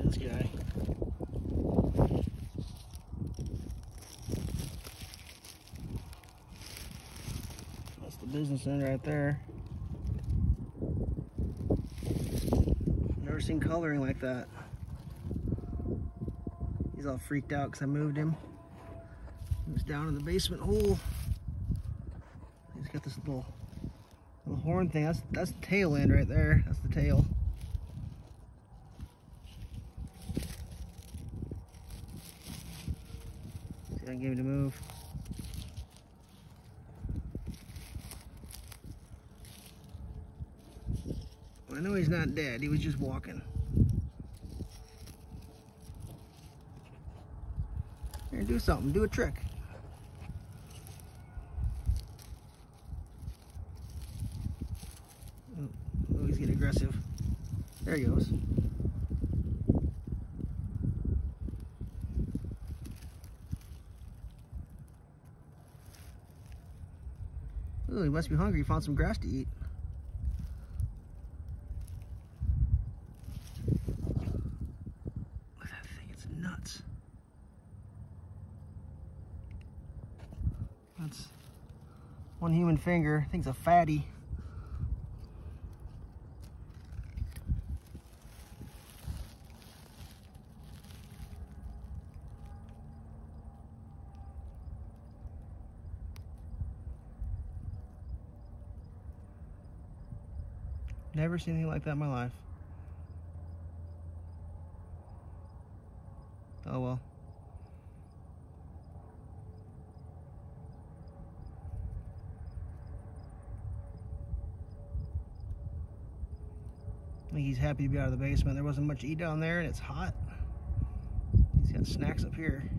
this guy. That's the business end right there. Never seen coloring like that. He's all freaked out because I moved him. He was down in the basement hole. He's got this little horn thing. That's the tail end right there. That's the tail. See if I can get him to move. Well, I know he's not dead. He was just walking. Here, do something. Do a trick. Oh, he's getting aggressive. There he goes. Oh, he must be hungry. He found some grass to eat. Look at that thing. It's nuts. That's one human finger. I think it's a fatty. Never seen anything like that in my life. Oh well. I think he's happy to be out of the basement. There wasn't much to eat down there and it's hot. He's got snacks up here.